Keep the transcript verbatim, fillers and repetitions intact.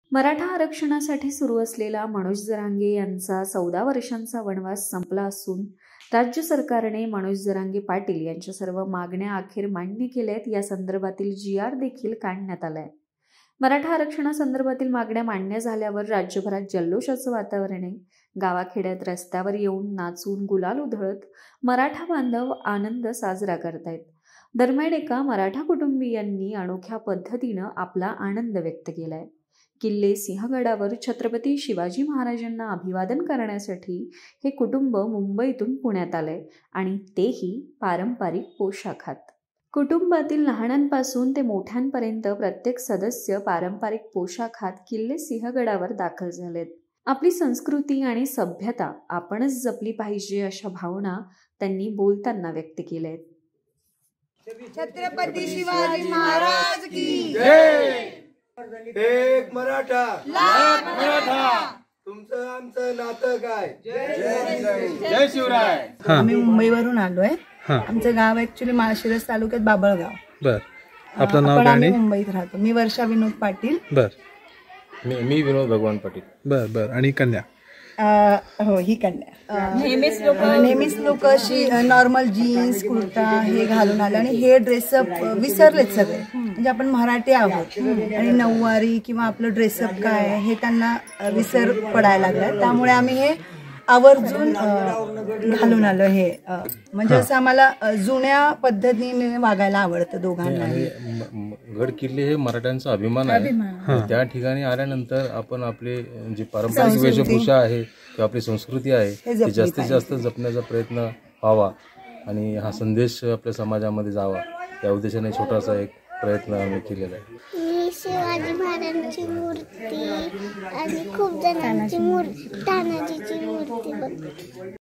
मराठा आरक्षणासाठी सुरू असलेला मनोज जरांगे यांचा चौदा वर्षांचा वनवास संपला असून राज्य सरकारने मनोज जरांगे पाटील यांच्या सर्व मागण्या अखेर मान्य केल्यात। या संदर्भातील जी आर देखील काढण्यात आलाय। मराठा आरक्षणासंदर्भातील मागण्या मान्य झाल्यावर राज्यभरात जल्लोषाचं वातावरण आहे। गावाखेड्यात रस्त्यावर येऊन नाचून गुलाल उधळत मराठा बांधव आनंद साजरा करतायत। दरम्यान एका मराठा कुटुंबियांनी अनोख्या पद्धतीनं आपला आनंद व्यक्त केलाय। किल्ले सिंहगडावर छत्रपती शिवाजी महाराजांना अभिवादन करण्यासाठी हे कुटुंब मुंबईतून पुण्यात आलंय आणि तेही पारंपरिक पोशाखात। कुटुंबातील लहानांपासून ते मोठ्यांपर्यंत प्रत्येक सदस्य पारंपरिक पोशाखात किल्ले सिंहगडावर दाखल झालेत। आपली संस्कृती आणि सभ्यता आपणच जपली पाहिजे अशा भावना त्यांनी बोलताना व्यक्त केल्यात। छत्रपती शिवाजी महाराज की जय। एक मराठा लाख मराठा, तुमचं आमचं नातं काय? जय जय शिवराय। आम्ही मुंबईवरून आलोय। आमचं गाव ऍक्च्युली माळशिरस तालुक्यात बाबळगाव। बर, आपलं नाव काय? आम्ही मुंबईत राहतो। मी वर्षा विनोद पाटील। बर, मी मी विनोद भगवान पाटील। बर बर आणि कन्या? हो, ही कन्या। नेहमीच लोक नेहमीच लोक अशी नॉर्मल जीन्स कुर्ता हे घालून आले आणि हे ड्रेसअप विसरलेत सगळे। म्हणजे आपण मराठी आहोत आणि नऊवारी किंवा आपलं ड्रेसअप काय आहे हे त्यांना विसर पडायला लागला। त्यामुळे आम्ही हे आवर्जून घालून आलो। हे म्हणजे असं आम्हाला जुन्या पद्धतीने वागायला आवडतं दोघांनाही। गड किल्ले हे मराठ्यांचा अभिमान आहे। त्या ठिकाणी आल्यानंतर आपण आपले जी पारंपरिक वेशभूषा आहे किंवा आपली संस्कृती आहे ती जास्तीत जास्त जपण्याचा प्रयत्न व्हावा आणि हा संदेश आपल्या समाजामध्ये जावा या उद्देशाने छोटासा एक प्रयत्न आम्ही केलेला आहे। मी शिवाजी महाराजांची मूर्ती आणि खूप जणांची मूर्ती तानाजीची मूर्ती बघते।